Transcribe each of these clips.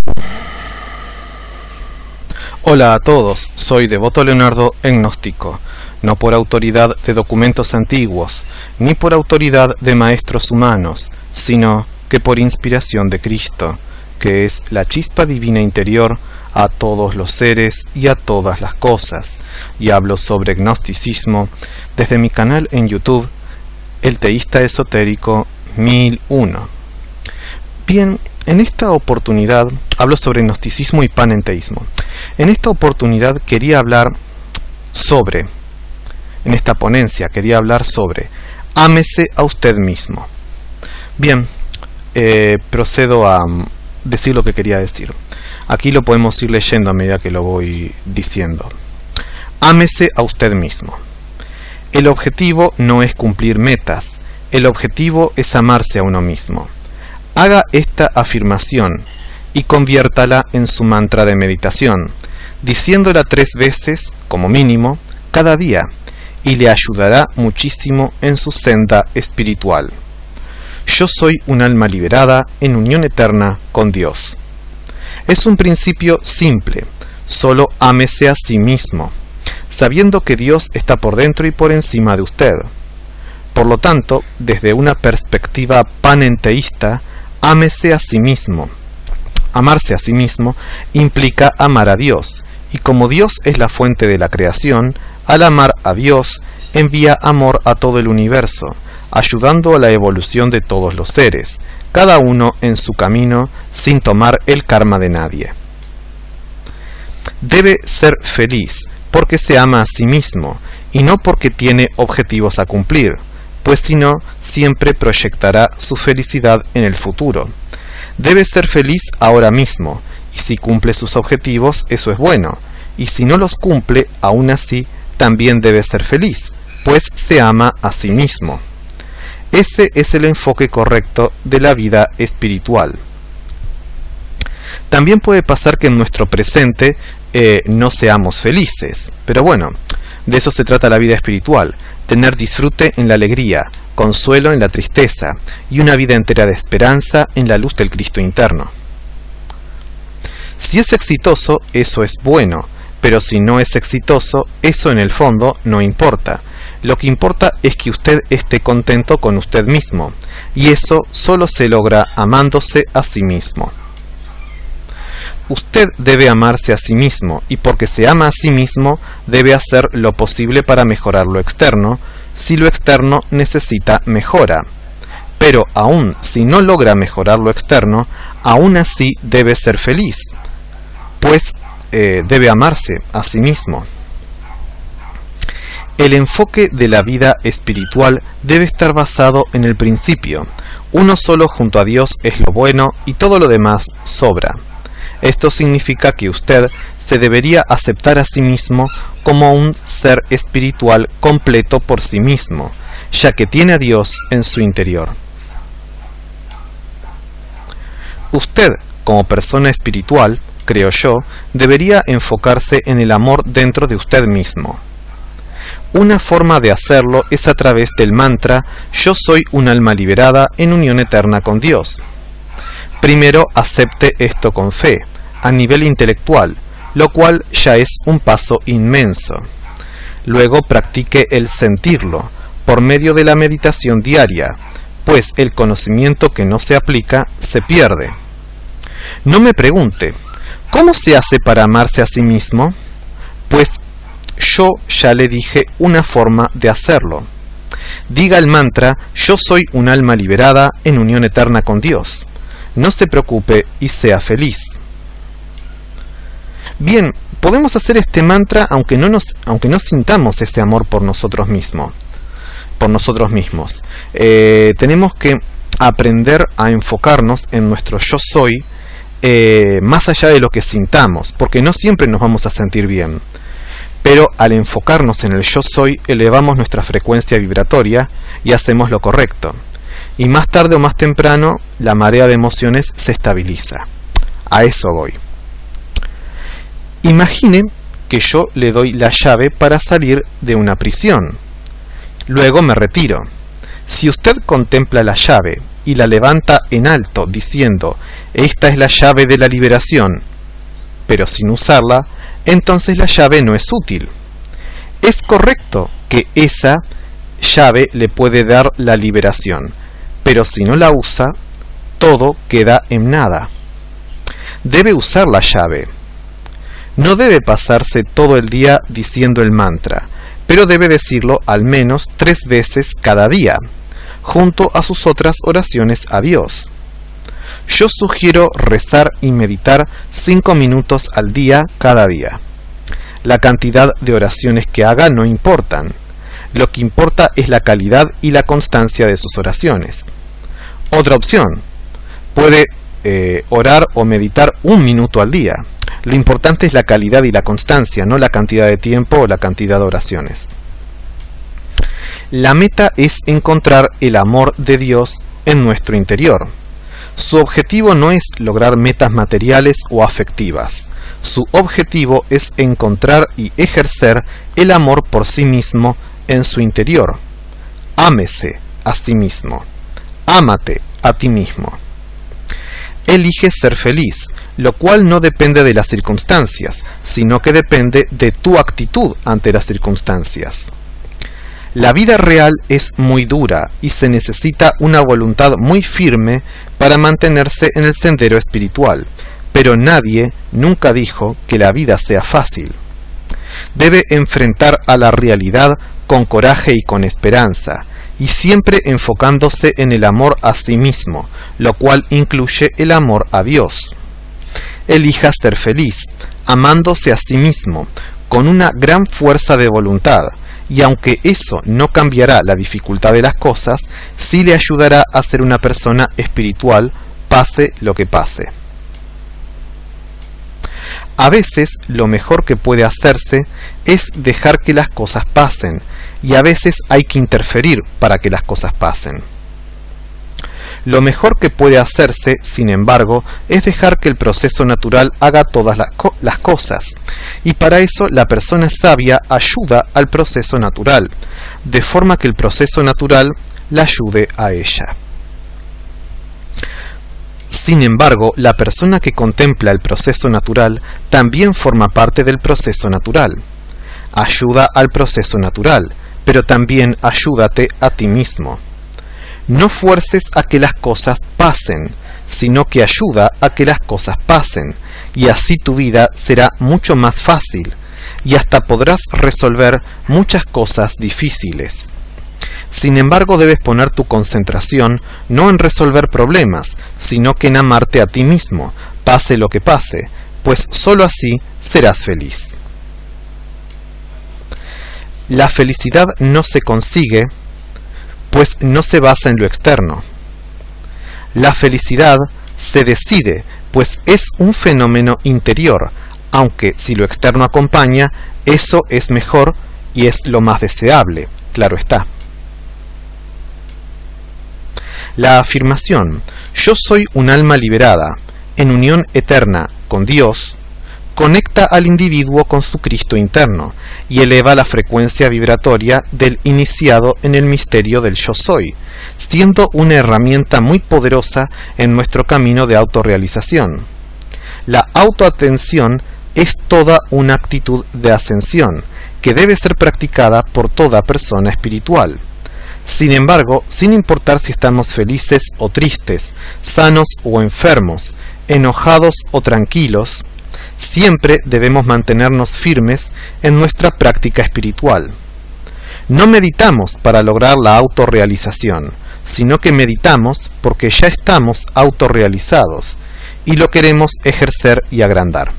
Hola a todos, soy Devoto Leonardo Gnóstico, no por autoridad de documentos antiguos, ni por autoridad de maestros humanos, sino que por inspiración de Cristo, que es la chispa divina interior a todos los seres y a todas las cosas, y hablo sobre gnosticismo desde mi canal en YouTube, El Teísta Esotérico 1001. Bien, en esta oportunidad hablo sobre gnosticismo y panenteísmo. En esta oportunidad quería hablar sobre, en esta ponencia quería hablar sobre, ámese a usted mismo. Bien, procedo a decir lo que quería decir. Aquí lo podemos ir leyendo a medida que lo voy diciendo. Ámese a usted mismo. El objetivo no es cumplir metas, el objetivo es amarse a uno mismo. Haga esta afirmación y conviértala en su mantra de meditación, diciéndola 3 veces, como mínimo, cada día, y le ayudará muchísimo en su senda espiritual. Yo soy un alma liberada en unión eterna con Dios. Es un principio simple, solo ámese a sí mismo, sabiendo que Dios está por dentro y por encima de usted. Por lo tanto, desde una perspectiva panenteísta, ámese a sí mismo. Amarse a sí mismo implica amar a Dios, y como Dios es la fuente de la creación, al amar a Dios, envía amor a todo el universo, ayudando a la evolución de todos los seres, cada uno en su camino, sin tomar el karma de nadie. Debe ser feliz, porque se ama a sí mismo, y no porque tiene objetivos a cumplir, pues si no, siempre proyectará su felicidad en el futuro. Debe ser feliz ahora mismo, y si cumple sus objetivos, eso es bueno, y si no los cumple, aún así, también debe ser feliz, pues se ama a sí mismo. Ese es el enfoque correcto de la vida espiritual. También puede pasar que en nuestro presente no seamos felices, pero bueno, de eso se trata la vida espiritual, tener disfrute en la alegría, consuelo en la tristeza y una vida entera de esperanza en la luz del Cristo interno. Si es exitoso, eso es bueno, pero si no es exitoso, eso en el fondo no importa. Lo que importa es que usted esté contento con usted mismo, y eso solo se logra amándose a sí mismo. Usted debe amarse a sí mismo, y porque se ama a sí mismo, debe hacer lo posible para mejorar lo externo, si lo externo necesita mejora. Pero aún si no logra mejorar lo externo, aún así debe ser feliz, pues debe amarse a sí mismo. El enfoque de la vida espiritual debe estar basado en el principio: uno solo junto a Dios es lo bueno y todo lo demás sobra. Esto significa que usted se debería aceptar a sí mismo como un ser espiritual completo por sí mismo, ya que tiene a Dios en su interior. Usted, como persona espiritual, creo yo, debería enfocarse en el amor dentro de usted mismo. Una forma de hacerlo es a través del mantra «Yo soy un alma liberada en unión eterna con Dios». Primero acepte esto con fe, a nivel intelectual, lo cual ya es un paso inmenso. Luego practique el sentirlo, por medio de la meditación diaria, pues el conocimiento que no se aplica se pierde. No me pregunte, ¿cómo se hace para amarse a sí mismo? Pues yo ya le dije una forma de hacerlo. Diga el mantra «Yo soy un alma liberada en unión eterna con Dios». No se preocupe y sea feliz. Bien, podemos hacer este mantra aunque no sintamos ese amor por nosotros mismos. Tenemos que aprender a enfocarnos en nuestro yo soy más allá de lo que sintamos, porque no siempre nos vamos a sentir bien. Pero al enfocarnos en el yo soy, elevamos nuestra frecuencia vibratoria y hacemos lo correcto. Y más tarde o más temprano, la marea de emociones se estabiliza. A eso voy. Imagine que yo le doy la llave para salir de una prisión. Luego me retiro. Si usted contempla la llave y la levanta en alto, diciendo: esta es la llave de la liberación, pero sin usarla, entonces la llave no es útil. Es correcto que esa llave le puede dar la liberación, pero si no la usa, todo queda en nada. Debe usar la llave. No debe pasarse todo el día diciendo el mantra, pero debe decirlo al menos 3 veces cada día, junto a sus otras oraciones a Dios. Yo sugiero rezar y meditar 5 minutos al día cada día. La cantidad de oraciones que haga no importan. Lo que importa es la calidad y la constancia de sus oraciones. Otra opción: puede orar o meditar 1 minuto al día. Lo importante es la calidad y la constancia, no la cantidad de tiempo o la cantidad de oraciones. La meta es encontrar el amor de Dios en nuestro interior. Su objetivo no es lograr metas materiales o afectivas. Su objetivo es encontrar y ejercer el amor por sí mismo en su interior. Ámese a sí mismo. Ámate a ti mismo. Elige ser feliz, lo cual no depende de las circunstancias, sino que depende de tu actitud ante las circunstancias. La vida real es muy dura y se necesita una voluntad muy firme para mantenerse en el sendero espiritual, pero nadie nunca dijo que la vida sea fácil. Debe enfrentar a la realidad con coraje y con esperanza, y siempre enfocándose en el amor a sí mismo, lo cual incluye el amor a Dios. Elija ser feliz, amándose a sí mismo, con una gran fuerza de voluntad, y aunque eso no cambiará la dificultad de las cosas, sí le ayudará a ser una persona espiritual, pase lo que pase. A veces lo mejor que puede hacerse es dejar que las cosas pasen, y a veces hay que interferir para que las cosas pasen. Lo mejor que puede hacerse, sin embargo, es dejar que el proceso natural haga todas las cosas, y para eso la persona sabia ayuda al proceso natural, de forma que el proceso natural la ayude a ella. Sin embargo, la persona que contempla el proceso natural también forma parte del proceso natural. Ayuda al proceso natural, pero también ayúdate a ti mismo. No fuerces a que las cosas pasen, sino que ayuda a que las cosas pasen, y así tu vida será mucho más fácil, y hasta podrás resolver muchas cosas difíciles. Sin embargo, debes poner tu concentración no en resolver problemas, sino que en amarte a ti mismo, pase lo que pase, pues sólo así serás feliz. La felicidad no se consigue, pues no se basa en lo externo. La felicidad se decide, pues es un fenómeno interior, aunque si lo externo acompaña, eso es mejor y es lo más deseable, claro está. La afirmación «Yo soy un alma liberada, en unión eterna con Dios», conecta al individuo con su Cristo interno y eleva la frecuencia vibratoria del iniciado en el misterio del Yo Soy, siendo una herramienta muy poderosa en nuestro camino de autorrealización. La autoatención es toda una actitud de ascensión que debe ser practicada por toda persona espiritual. Sin embargo, sin importar si estamos felices o tristes, sanos o enfermos, enojados o tranquilos, siempre debemos mantenernos firmes en nuestra práctica espiritual. No meditamos para lograr la autorrealización, sino que meditamos porque ya estamos autorrealizados y lo queremos ejercer y agrandar.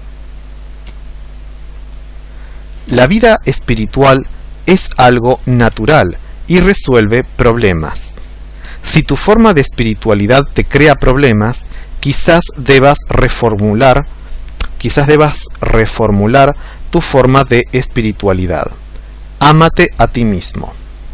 La vida espiritual es algo natural y resuelve problemas. Si tu forma de espiritualidad te crea problemas, quizás debas reformular tu forma de espiritualidad. Ámate a ti mismo.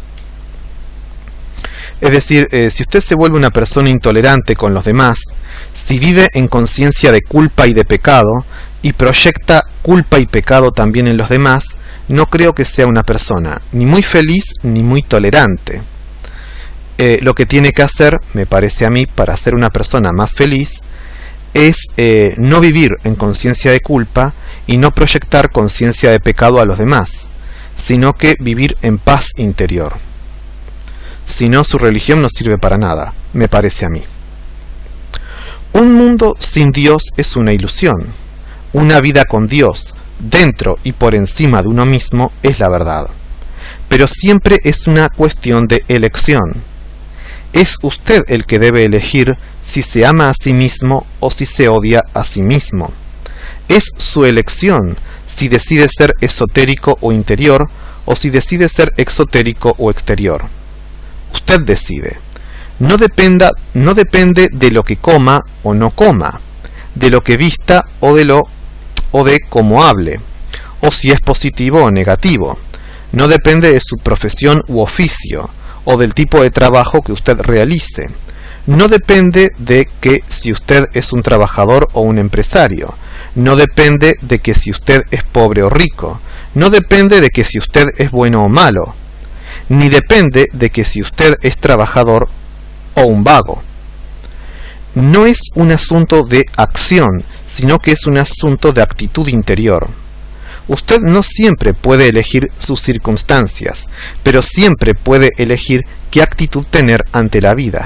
Es decir, si usted se vuelve una persona intolerante con los demás, si vive en conciencia de culpa y de pecado, y proyecta culpa y pecado también en los demás, no creo que sea una persona ni muy feliz ni muy tolerante. lo que tiene que hacer, me parece a mí, para ser una persona más feliz, es no vivir en conciencia de culpa y no proyectar conciencia de pecado a los demás, sino que vivir en paz interior. Si no, su religión no sirve para nada, me parece a mí. Un mundo sin Dios es una ilusión. Una vida con Dios, dentro y por encima de uno mismo, es la verdad. Pero siempre es una cuestión de elección. Es usted el que debe elegir si se ama a sí mismo o si se odia a sí mismo. Es su elección si decide ser esotérico o interior o si decide ser exotérico o exterior. Usted decide. No depende de lo que coma o no coma, de lo que vista o de cómo hable, o si es positivo o negativo. No depende de su profesión u oficio, o del tipo de trabajo que usted realice. No depende de que si usted es un trabajador o un empresario. No depende de que si usted es pobre o rico. No depende de que si usted es bueno o malo. Ni depende de que si usted es trabajador o un vago. No es un asunto de acción, sino que es un asunto de actitud interior. Usted no siempre puede elegir sus circunstancias, pero siempre puede elegir qué actitud tener ante la vida.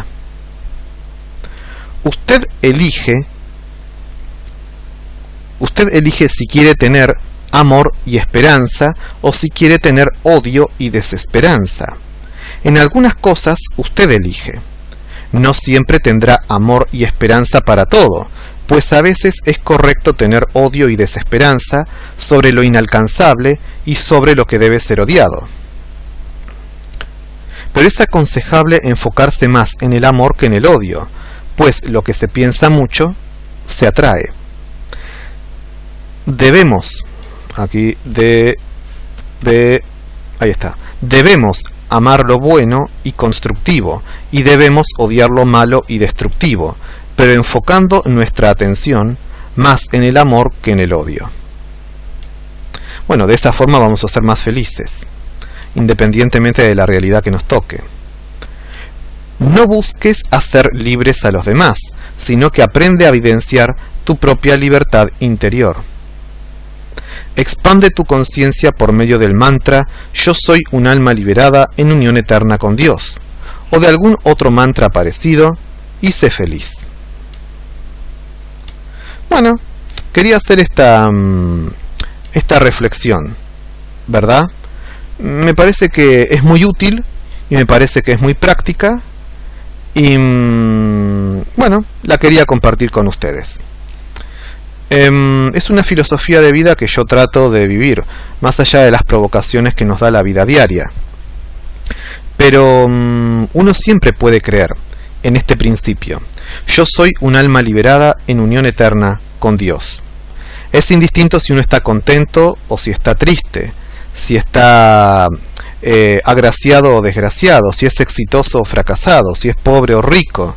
Usted elige si quiere tener amor y esperanza o si quiere tener odio y desesperanza. En algunas cosas usted elige. No siempre tendrá amor y esperanza para todo, pues a veces es correcto tener odio y desesperanza sobre lo inalcanzable y sobre lo que debe ser odiado. Pero es aconsejable enfocarse más en el amor que en el odio, pues lo que se piensa mucho se atrae. Debemos, debemos amar lo bueno y constructivo, y debemos odiar lo malo y destructivo, pero enfocando nuestra atención más en el amor que en el odio. Bueno, de esta forma vamos a ser más felices, independientemente de la realidad que nos toque. No busques hacer libres a los demás, sino que aprende a vivenciar tu propia libertad interior. Expande tu conciencia por medio del mantra "Yo soy un alma liberada en unión eterna con Dios", o de algún otro mantra parecido, y sé feliz. Bueno, quería hacer esta reflexión, ¿verdad? Me parece que es muy útil y me parece que es muy práctica y bueno, la quería compartir con ustedes. Es una filosofía de vida que yo trato de vivir, más allá de las provocaciones que nos da la vida diaria. Pero uno siempre puede creer en este principio: yo soy un alma liberada en unión eterna con Dios. Es indistinto si uno está contento o si está triste, si está agraciado o desgraciado, si es exitoso o fracasado, si es pobre o rico.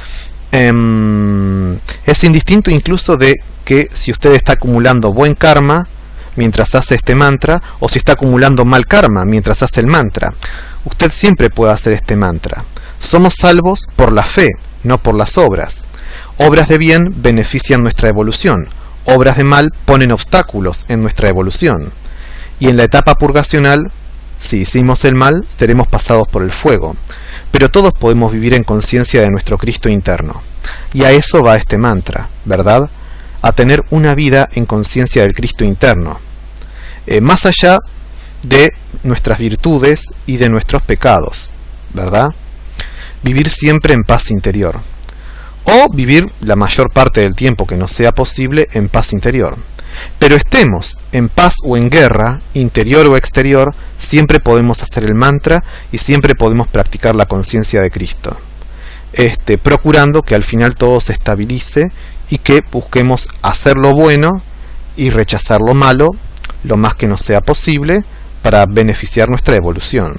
Es indistinto incluso de que si usted está acumulando buen karma mientras hace este mantra o si está acumulando mal karma mientras hace el mantra. Usted siempre puede hacer este mantra. Somos salvos por la fe, no por las obras. Obras de bien benefician nuestra evolución. Obras de mal ponen obstáculos en nuestra evolución. Y en la etapa purgacional, si hicimos el mal, seremos pasados por el fuego. Pero todos podemos vivir en conciencia de nuestro Cristo interno. Y a eso va este mantra, ¿verdad? A tener una vida en conciencia del Cristo interno. Más allá de nuestras virtudes y de nuestros pecados, ¿verdad? Vivir siempre en paz interior. O vivir la mayor parte del tiempo que nos sea posible en paz interior. Pero estemos en paz o en guerra, interior o exterior, siempre podemos hacer el mantra y siempre podemos practicar la conciencia de Cristo. Procurando que al final todo se estabilice y que busquemos hacer lo bueno y rechazar lo malo lo más que nos sea posible para beneficiar nuestra evolución.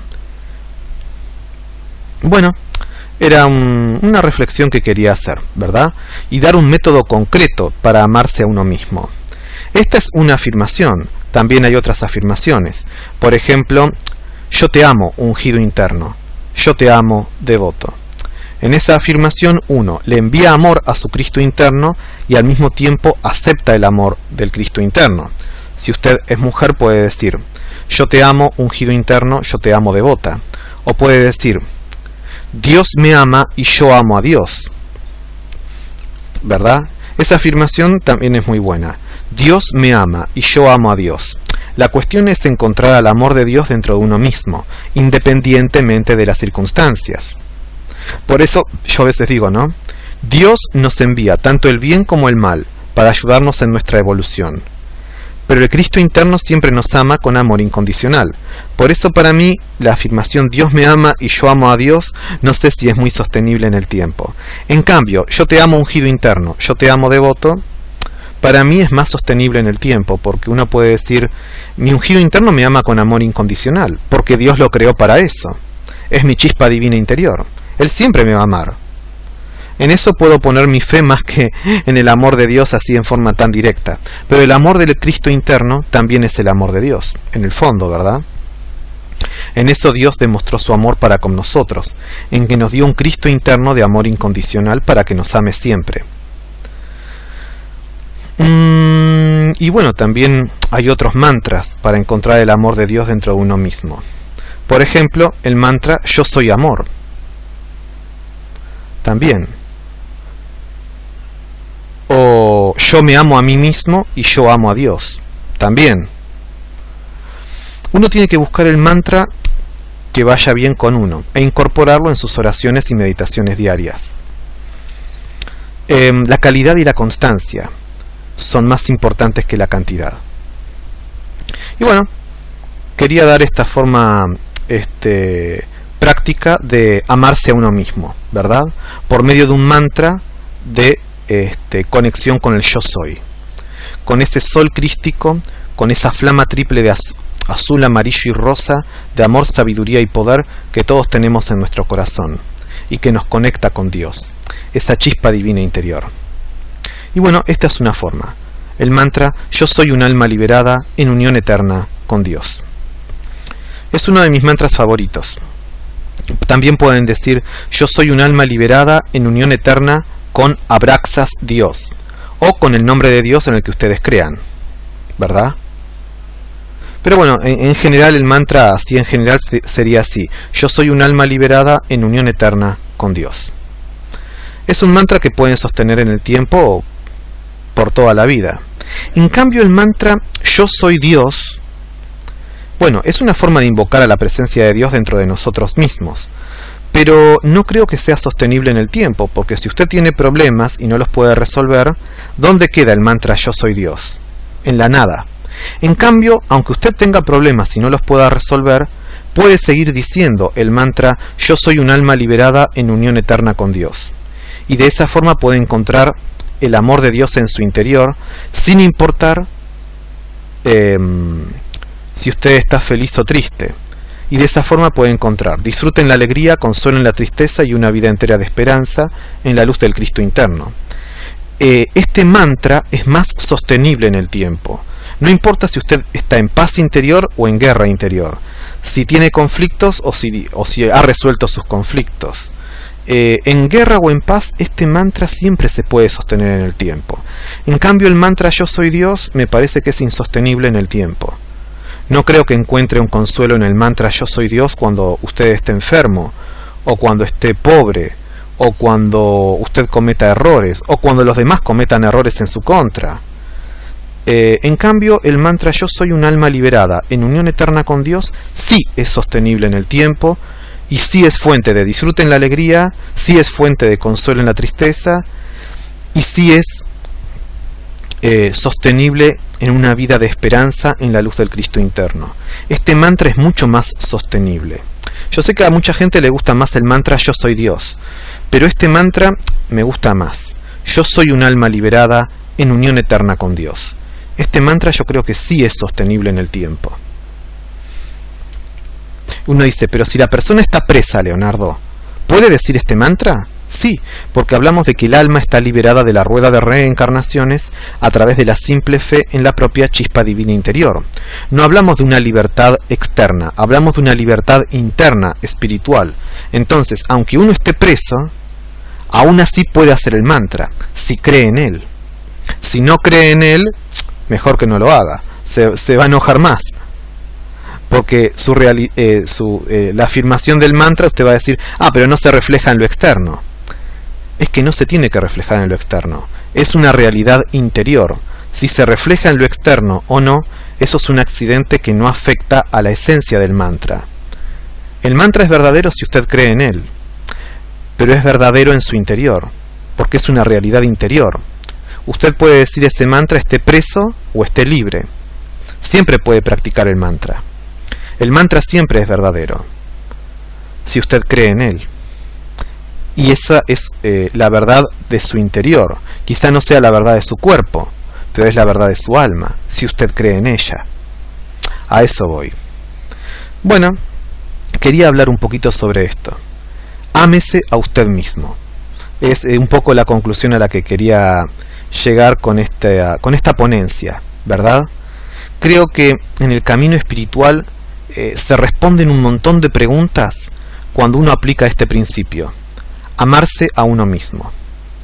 Bueno, era una reflexión que quería hacer, ¿verdad? Y dar un método concreto para amarse a uno mismo. Esta es una afirmación, también hay otras afirmaciones. Por ejemplo, yo te amo, ungido interno. yo te amo, devoto. En esa afirmación uno le envía amor a su Cristo interno y al mismo tiempo acepta el amor del Cristo interno. Si usted es mujer puede decir, yo te amo, ungido interno, yo te amo, devota. O puede decir, Dios me ama y yo amo a Dios. ¿Verdad? Esa afirmación también es muy buena. Dios me ama y yo amo a Dios. La cuestión es encontrar al amor de Dios dentro de uno mismo, independientemente de las circunstancias. Por eso yo a veces digo, ¿no? Dios nos envía tanto el bien como el mal para ayudarnos en nuestra evolución. Pero el Cristo interno siempre nos ama con amor incondicional. Por eso para mí la afirmación Dios me ama y yo amo a Dios no sé si es muy sostenible en el tiempo. En cambio, yo te amo ungido interno, yo te amo devoto, para mí es más sostenible en el tiempo, porque uno puede decir, mi ungido interno me ama con amor incondicional, porque Dios lo creó para eso. Es mi chispa divina interior. Él siempre me va a amar. En eso puedo poner mi fe más que en el amor de Dios así en forma tan directa. Pero el amor del Cristo interno también es el amor de Dios, en el fondo, ¿verdad? En eso Dios demostró su amor para con nosotros, en que nos dio un Cristo interno de amor incondicional para que nos ame siempre. Y bueno, también hay otros mantras para encontrar el amor de Dios dentro de uno mismo. Por ejemplo, el mantra Yo soy amor. También. O yo me amo a mí mismo y yo amo a Dios. También. Uno tiene que buscar el mantra que vaya bien con uno e incorporarlo en sus oraciones y meditaciones diarias. La calidad y la constancia son más importantes que la cantidad. Y bueno, quería dar esta forma práctica de amarse a uno mismo, ¿verdad? Por medio de un mantra de conexión con el yo soy, con ese sol crístico, con esa flama triple de azul, amarillo y rosa de amor, sabiduría y poder que todos tenemos en nuestro corazón y que nos conecta con Dios, esa chispa divina interior. Y bueno, esta es una forma, el mantra yo soy un alma liberada en unión eterna con Dios. Es uno de mis mantras favoritos. También pueden decir yo soy un alma liberada en unión eterna con Abraxas Dios, o con el nombre de Dios en el que ustedes crean, ¿verdad? Pero bueno, en general el mantra así en general sería así, yo soy un alma liberada en unión eterna con Dios. Es un mantra que pueden sostener en el tiempo por toda la vida. En cambio el mantra yo soy Dios, bueno, es una forma de invocar a la presencia de Dios dentro de nosotros mismos. Pero no creo que sea sostenible en el tiempo, porque si usted tiene problemas y no los puede resolver, ¿dónde queda el mantra yo soy Dios? En la nada. En cambio, aunque usted tenga problemas y no los pueda resolver, puede seguir diciendo el mantra yo soy un alma liberada en unión eterna con Dios. Y de esa forma puede encontrar el amor de Dios en su interior, sin importar si usted está feliz o triste. Y de esa forma puede encontrar, disfruten la alegría, consuelen la tristeza y una vida entera de esperanza en la luz del Cristo interno. Este mantra es más sostenible en el tiempo. No importa si usted está en paz interior o en guerra interior, si tiene conflictos o si ha resuelto sus conflictos. En guerra o en paz, este mantra siempre se puede sostener en el tiempo. En cambio, el mantra yo soy Dios me parece que es insostenible en el tiempo. No creo que encuentre un consuelo en el mantra yo soy Dios cuando usted esté enfermo, o cuando esté pobre, o cuando usted cometa errores, o cuando los demás cometan errores en su contra. En cambio, el mantra yo soy un alma liberada en unión eterna con Dios sí es sostenible en el tiempo, y sí es fuente de disfrute en la alegría, sí es fuente de consuelo en la tristeza, y sí es sostenible en una vida de esperanza en la luz del Cristo interno. Este mantra es mucho más sostenible. Yo sé que a mucha gente le gusta más el mantra yo soy Dios, pero este mantra me gusta más. Yo soy un alma liberada en unión eterna con Dios. Este mantra yo creo que sí es sostenible en el tiempo. Uno dice, pero si la persona está presa, Leonardo, ¿puede decir este mantra? Sí, porque hablamos de que el alma está liberada de la rueda de reencarnaciones a través de la simple fe en la propia chispa divina interior. No hablamos de una libertad externa, hablamos de una libertad interna, espiritual. Entonces, aunque uno esté preso, aún así puede hacer el mantra, si cree en él. Si no cree en él, mejor que no lo haga, se va a enojar más. Porque la afirmación del mantra, usted va a decir, pero no se refleja en lo externo. Es que no se tiene que reflejar en lo externo, es una realidad interior. Si se refleja en lo externo o no, eso es un accidente que no afecta a la esencia del mantra. El mantra es verdadero si usted cree en él, pero es verdadero en su interior, porque es una realidad interior. Usted puede decir ese mantra esté preso o esté libre. Siempre puede practicar el mantra. El mantra siempre es verdadero, si usted cree en él. Y esa es la verdad de su interior. Quizá no sea la verdad de su cuerpo, pero es la verdad de su alma, si usted cree en ella. A eso voy. Bueno, quería hablar un poquito sobre esto. Ámese a usted mismo. Es un poco la conclusión a la que quería llegar con esta ponencia, ¿verdad? Creo que en el camino espiritual se responden un montón de preguntas cuando uno aplica este principio. Amarse a uno mismo.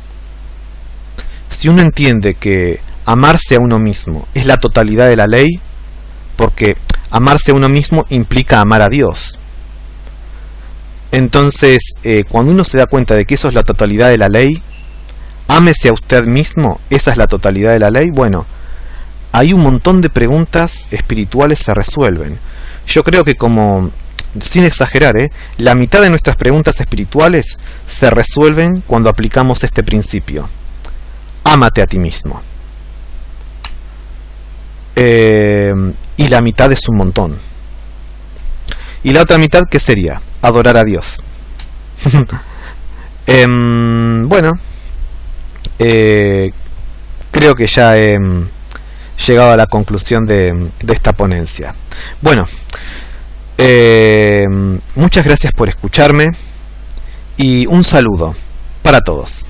Si uno entiende que amarse a uno mismo es la totalidad de la ley, porque amarse a uno mismo implica amar a Dios. Entonces, cuando uno se da cuenta de que eso es la totalidad de la ley, ámese a usted mismo, esa es la totalidad de la ley, bueno, hay un montón de preguntas espirituales se resuelven. Yo creo que sin exagerar, la mitad de nuestras preguntas espirituales se resuelven cuando aplicamos este principio. Ámate a ti mismo. Y la mitad es un montón. ¿Y la otra mitad qué sería? Adorar a Dios. Bueno, creo que ya he llegado a la conclusión de esta ponencia. Bueno, muchas gracias por escucharme y un saludo para todos.